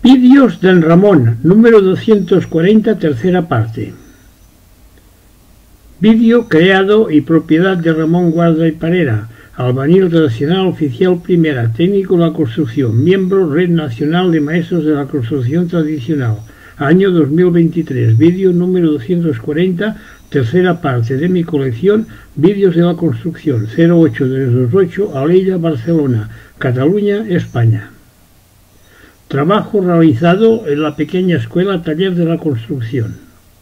Vídeos del Ramón, número 240, tercera parte. Vídeo creado y propiedad de Ramón Guarda y Parera, albañil relacional oficial primera, técnico de la construcción, miembro Red Nacional de Maestros de la Construcción Tradicional, año 2023, vídeo número 240, tercera parte de mi colección, Vídeos de la Construcción, 08328, Alella, Barcelona, Cataluña, España. Trabajo realizado en la pequeña escuela Taller de la Construcción.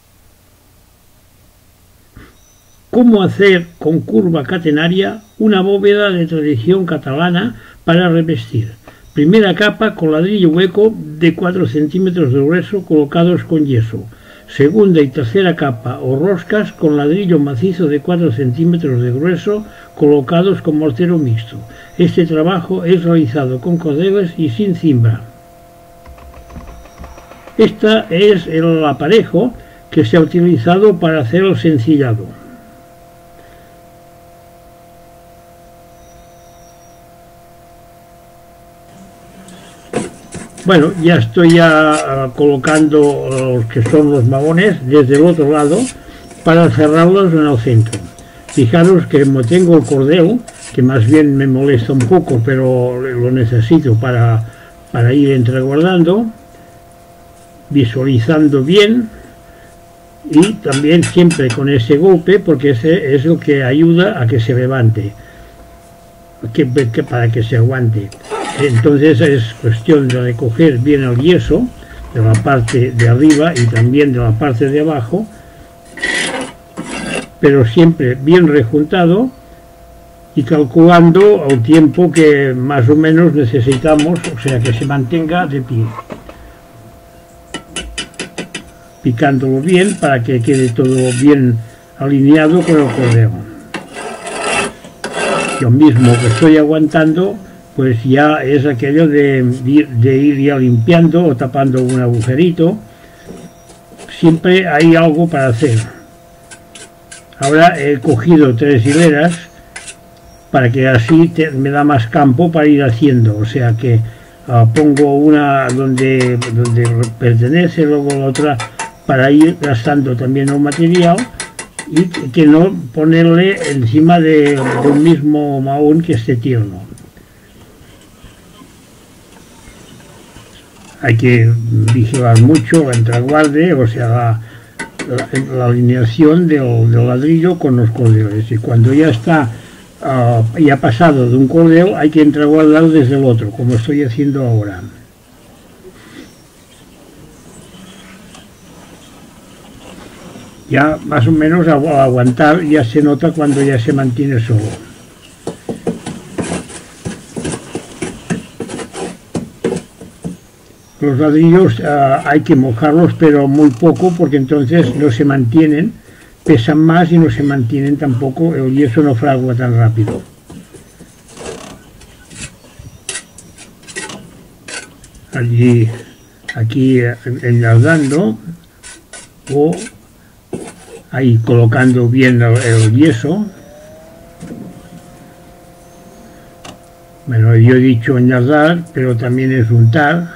Cómo hacer con curva catenaria una bóveda de tradición catalana para revestir. Primera capa con ladrillo hueco de 4 centímetros de grueso colocados con yeso. Segunda y tercera capa o roscas con ladrillo macizo de 4 centímetros de grueso colocados con mortero mixto. Este trabajo es realizado con cordeles y sin cimbra. Este es el aparejo que se ha utilizado para hacer el sencillado. Bueno, ya estoy colocando los que son los magones desde el otro lado para cerrarlos en el centro. Fijaros que como tengo el cordel, que más bien me molesta un poco, pero lo necesito para ir entreguardando, visualizando bien, y también siempre con ese golpe, porque ese es lo que ayuda a que se levante, para que se aguante. Entonces es cuestión de recoger bien el yeso de la parte de arriba y también de la parte de abajo, pero siempre bien rejuntado y calculando el tiempo que más o menos necesitamos, o sea que se mantenga de pie, picándolo bien para que quede todo bien alineado con el cordel. Lo mismo que estoy aguantando, pues ya es aquello de ir ya limpiando o tapando un agujerito. Siempre hay algo para hacer. Ahora he cogido 3 hileras para que así me da más campo para ir haciendo, o sea que pongo una donde pertenece, luego la otra para ir gastando también el material y que no ponerle encima de un mismo mahón que esté tierno. Hay que vigilar mucho el entreguarde, o sea, la alineación del ladrillo con los cordeles, y cuando ya está ya pasado de un cordel hay que entreguardar desde el otro, como estoy haciendo ahora. Ya más o menos al aguantar ya se nota cuando ya se mantiene solo. Los ladrillos hay que mojarlos, pero muy poco, porque entonces no se mantienen, pesan más y no se mantienen tampoco, el yeso no fragua tan rápido. Aquí enlardando o ahí colocando bien el yeso. Bueno, yo he dicho enlardar, pero también es untar.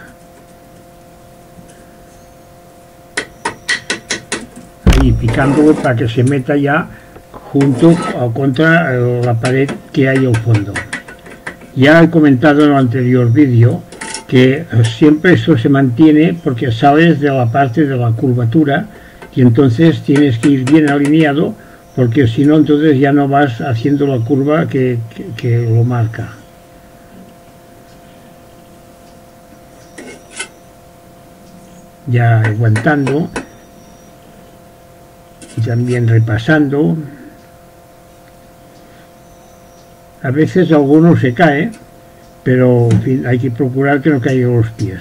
Y picándolo para que se meta ya junto o contra la pared que hay al fondo. Ya he comentado en el anterior vídeo que siempre esto se mantiene porque sales de la parte de la curvatura y entonces tienes que ir bien alineado, porque si no entonces ya no vas haciendo la curva que lo marca. Ya aguantando y también repasando. A veces alguno se cae, pero en fin, hay que procurar que no caigan los pies.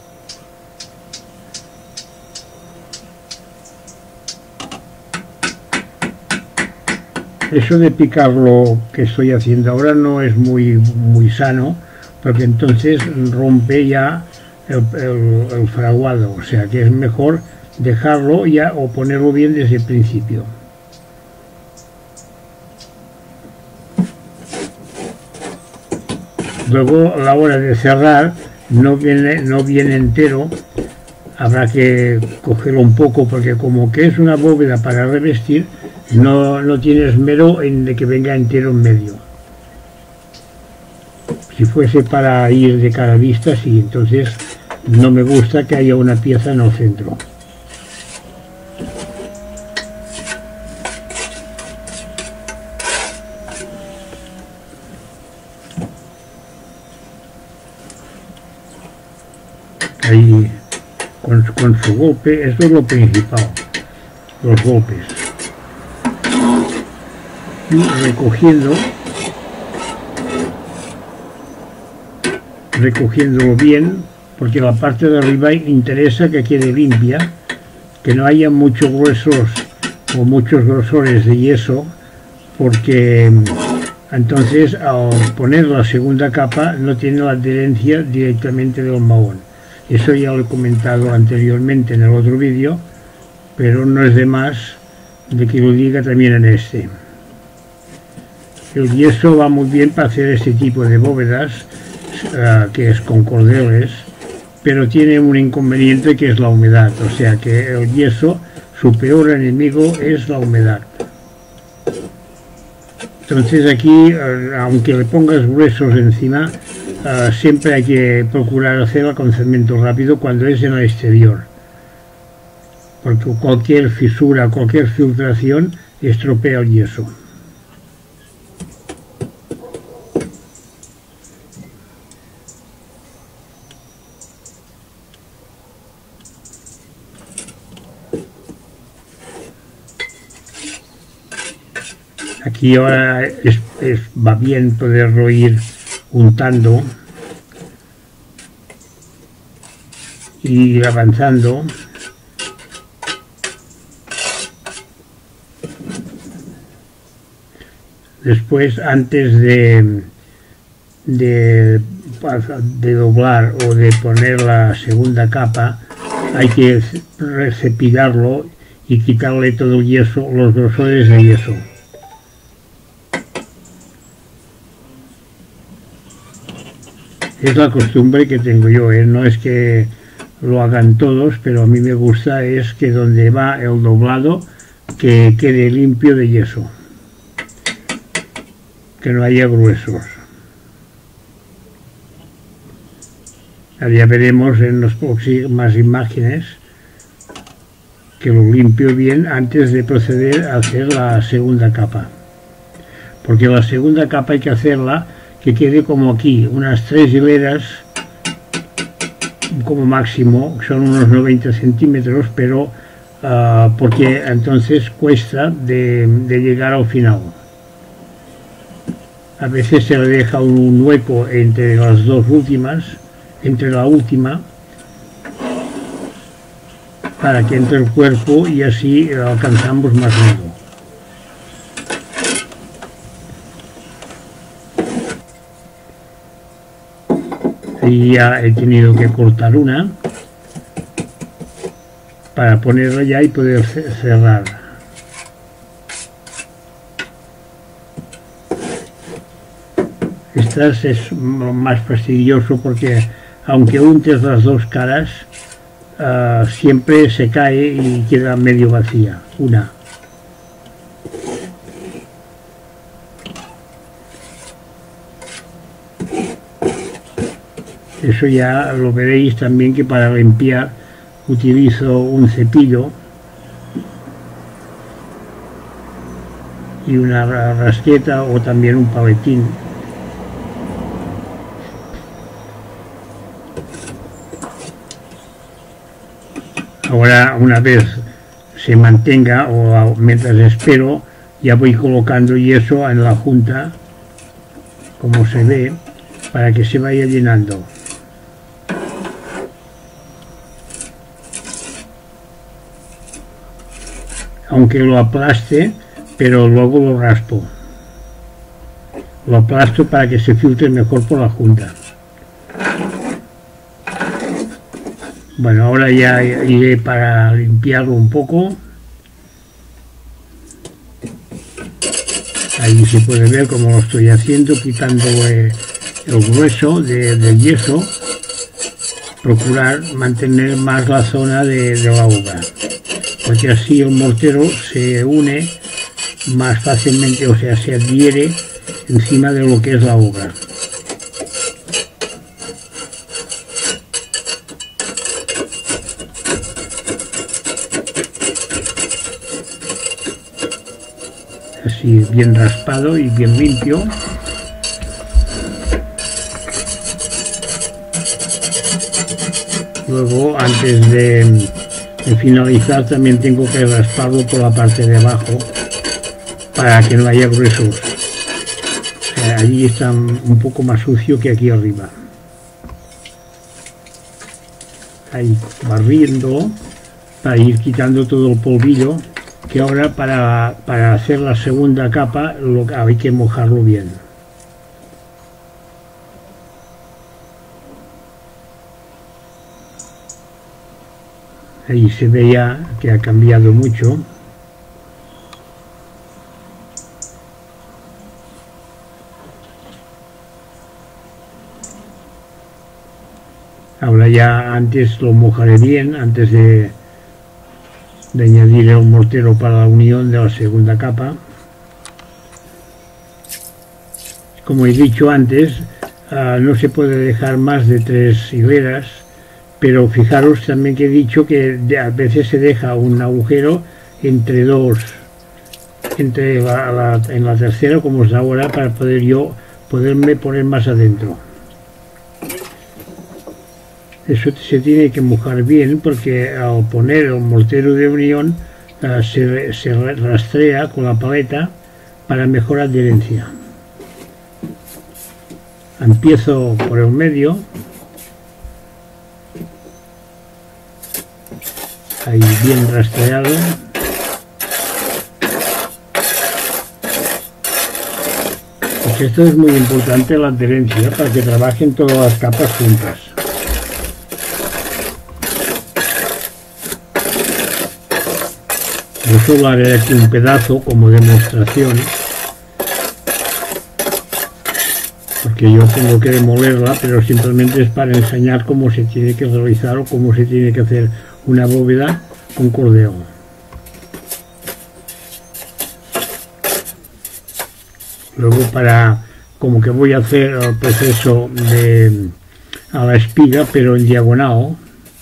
Eso de picar lo que estoy haciendo ahora no es muy sano, porque entonces rompe ya el fraguado, o sea que es mejor dejarlo ya o ponerlo bien desde el principio. Luego a la hora de cerrar no viene entero. Habrá que cogerlo un poco porque como que es una bóveda para revestir, no tiene esmero en de que venga entero en medio. Si fuese para ir de cara a vista, sí, entonces no me gusta que haya una pieza en el centro. Ahí, con su golpe, esto es lo principal, los golpes. Y recogiéndolo bien, porque la parte de arriba interesa que quede limpia, que no haya muchos gruesos o muchos grosores de yeso, porque entonces al poner la segunda capa no tiene la adherencia directamente del mahón. Eso ya lo he comentado anteriormente en el otro vídeo, pero no es de más de que lo diga también en este. El yeso va muy bien para hacer este tipo de bóvedas, que es con cordeles, pero tiene un inconveniente que es la humedad, o sea que el yeso, su peor enemigo es la humedad. Entonces aquí, aunque le pongas gruesos encima, siempre hay que procurar hacerla con cemento rápido cuando es en el exterior, porque cualquier fisura, cualquier filtración estropea el yeso. Aquí ahora va bien poderlo ir untando y ir avanzando. Después, antes de doblar o de poner la segunda capa, hay que cepillarlo y quitarle todo el yeso, los grosores de yeso. Es la costumbre que tengo yo, no es que lo hagan todos, pero a mí me gusta es que donde va el doblado que quede limpio de yeso, que no haya gruesos. Ahora ya veremos en las próximas imágenes que lo limpio bien antes de proceder a hacer la segunda capa, porque la segunda capa hay que hacerla que quede como aquí, unas 3 hileras como máximo, son unos 90 centímetros, pero porque entonces cuesta de llegar al final. A veces se le deja un hueco entre las dos últimas, entre la última, para que entre el cuerpo y así alcanzamos más largo. Y ya he tenido que cortar una para ponerla ya y poder cerrar. Estas es más fastidioso porque aunque untes las dos caras, siempre se cae y queda medio vacía una. Eso ya lo veréis también, que para limpiar utilizo un cepillo y una rasqueta o también un paletín. Ahora, una vez se mantenga o mientras espero, ya voy colocando yeso en la junta, como se ve, para que se vaya llenando. Aunque lo aplaste, pero luego lo raspo. Lo aplasto para que se filtre mejor por la junta. Bueno, ahora ya iré para limpiarlo un poco. Ahí se puede ver cómo lo estoy haciendo, quitando el grueso del yeso procurar mantener más la zona de la obra, porque así el mortero se une más fácilmente, o sea, se adhiere encima de lo que es la obra. Así bien raspado y bien limpio. Luego, antes de finalizar, también tengo que rasparlo por la parte de abajo para que no haya gruesos. Allí está un poco más sucio que aquí arriba. Ahí barriendo para ir quitando todo el polvillo, que ahora para hacer la segunda capa hay que mojarlo bien. Ahí se ve ya que ha cambiado mucho. Ahora ya antes lo mojaré bien, antes de añadir el mortero para la unión de la segunda capa. Como he dicho antes, no se puede dejar más de 3 hileras, pero fijaros también que he dicho que a veces se deja un agujero entre dos, en la tercera, como es ahora, para poderme poner más adentro. Eso se tiene que mojar bien, porque al poner el mortero de unión se rastrea con la paleta para mejor adherencia. Empiezo por el medio, ahí bien rastreado. Pues esto es muy importante, la adherencia, para que trabajen todas las capas juntas. Yo solo haré aquí un pedazo como demostración, porque yo tengo que demolerla, pero simplemente es para enseñar cómo se tiene que realizar o cómo se tiene que hacer una bóveda con cordel. Luego, como que voy a hacer el proceso a la espiga, pero en diagonal.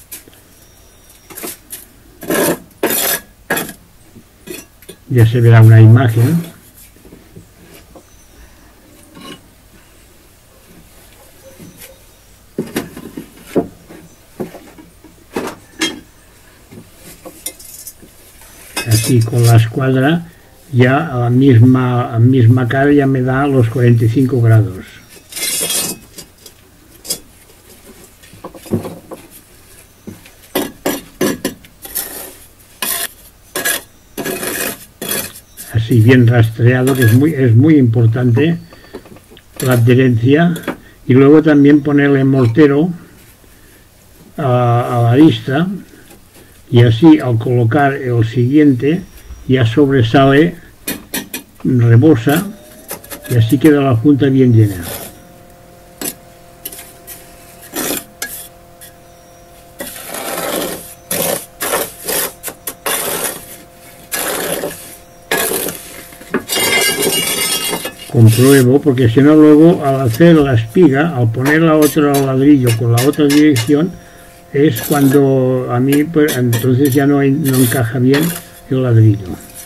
Ya se verá una imagen. Así con la escuadra ya a la misma cara ya me da los 45 grados. Así bien rastreado, que es muy importante la adherencia, y luego también ponerle mortero a la vista, y así al colocar el siguiente ya sobresale, rebosa, y así queda la junta bien llena. Compruebo, porque si no luego al hacer la espiga, al poner la otra ladrillo con la otra dirección, es cuando a mí pues, entonces ya no encaja bien el ladrillo.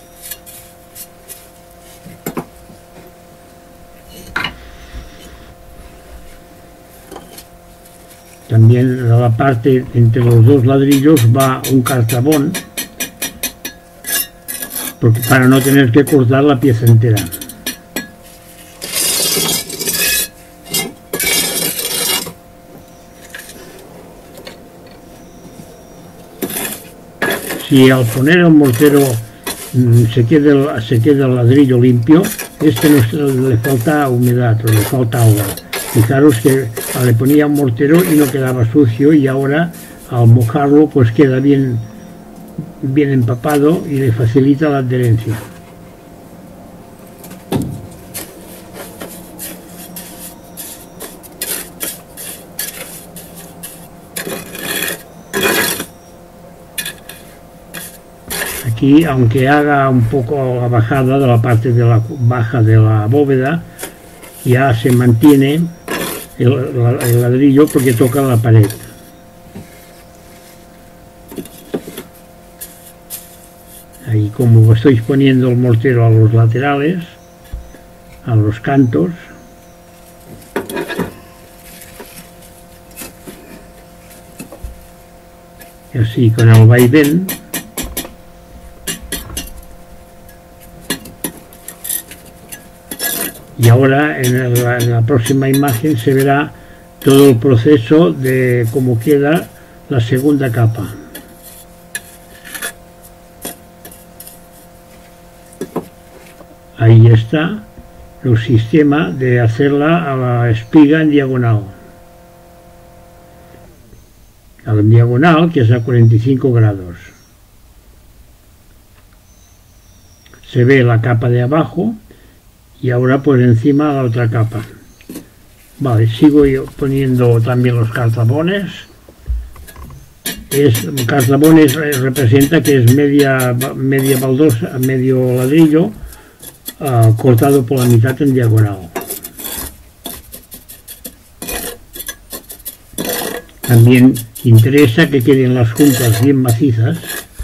También en la parte entre los dos ladrillos va un cartabón, porque para no tener que cortar la pieza entera. Si al poner el mortero se queda el ladrillo limpio, es que le falta humedad o le falta agua. Fijaros que le ponía un mortero y no quedaba sucio, y ahora al mojarlo pues queda bien empapado y le facilita la adherencia. Aquí, aunque haga un poco la bajada de la parte de la baja de la bóveda, ya se mantiene el ladrillo porque toca la pared. Ahí, como estoy poniendo el mortero a los laterales, a los cantos, y así con el vaivén, y ahora en la próxima imagen se verá todo el proceso de cómo queda la segunda capa. Ahí está el sistema de hacerla a la espiga en diagonal. En diagonal, que es a 45 grados. Se ve la capa de abajo y ahora por encima la otra capa. Vale, sigo yo poniendo también los cartabones. Cartabones representa que es media baldosa, medio ladrillo, cortado por la mitad en diagonal. También interesa que queden las juntas bien macizas,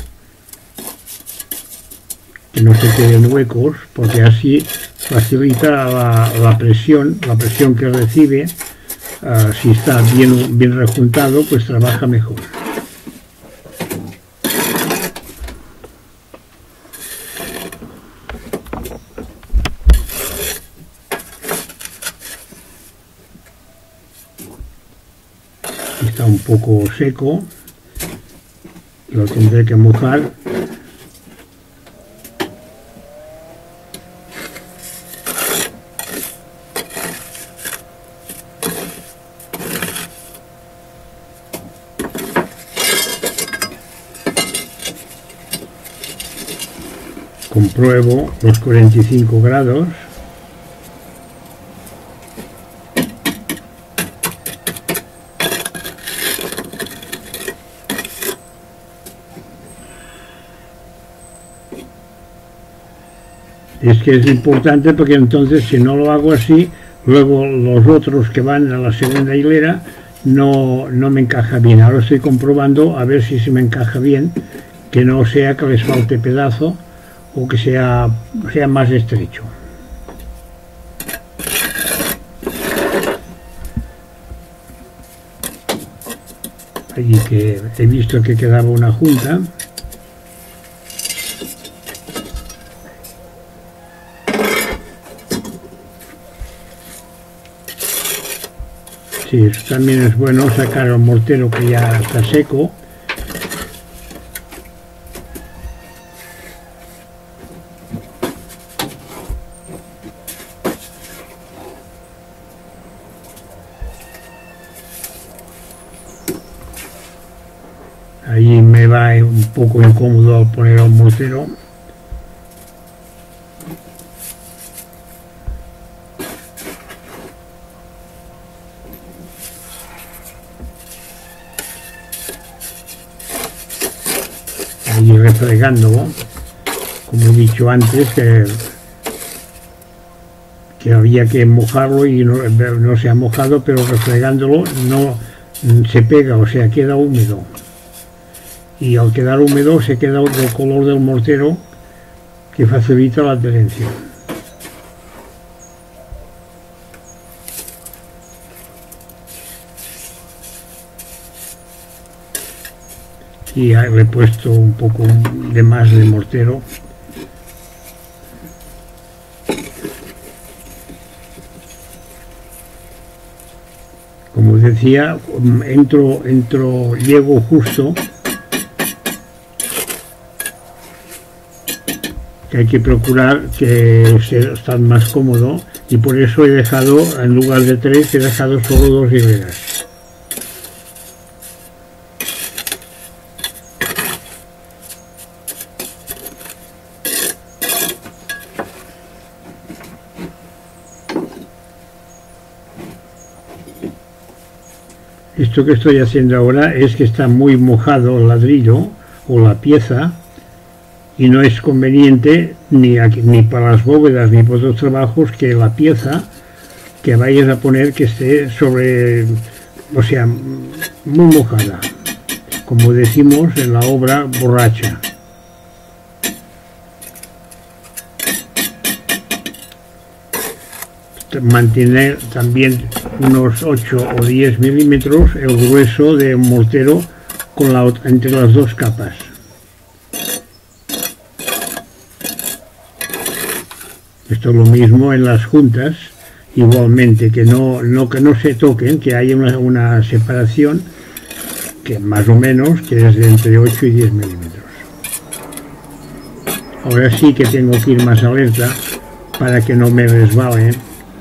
que no se queden huecos, porque así facilita la presión que recibe. Si está bien rejuntado, pues trabaja mejor. Está un poco seco, lo tendré que mojar. Compruebo los 45 grados. Es que es importante porque entonces si no lo hago así, luego los otros que van a la segunda hilera no me encaja bien. Ahora estoy comprobando a ver si se me encaja bien, que no sea que les falte pedazo o que sea más estrecho. Allí que he visto que quedaba una junta. Sí, eso también es bueno, sacar el mortero que ya está seco. Ahí me va un poco incómodo poner el mortero. Ahí refregándolo, como he dicho antes, que había que mojarlo y no se ha mojado, pero refregándolo no se pega, o sea, queda húmedo. Y al quedar húmedo se queda el color del mortero, que facilita la adherencia. Y le he puesto un poco de más de mortero. Como decía, llego justo, que hay que procurar que esté más cómodo, y por eso he dejado, en lugar de 3, he dejado solo 2 hileras. Esto que estoy haciendo ahora es que está muy mojado el ladrillo o la pieza, y no es conveniente ni para las bóvedas ni para otros trabajos que la pieza que vayas a poner que esté sobre, o sea, muy mojada, como decimos en la obra borracha. Mantener también unos 8 o 10 milímetros el grueso de un mortero con entre las dos capas. Esto es lo mismo en las juntas, igualmente, que no se toquen, que haya una separación que más o menos que es de entre 8 y 10 milímetros. Ahora sí que tengo que ir más alerta para que no me resbale.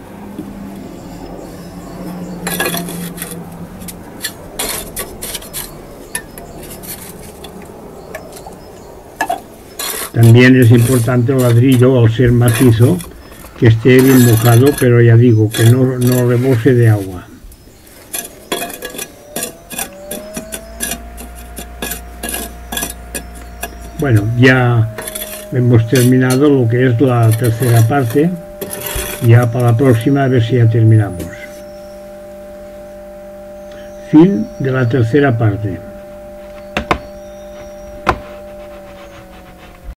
También es importante el ladrillo, al ser macizo, que esté bien mojado, pero ya digo, que no rebose de agua. Bueno, ya hemos terminado lo que es la tercera parte. Ya para la próxima a ver si ya terminamos. Fin de la tercera parte.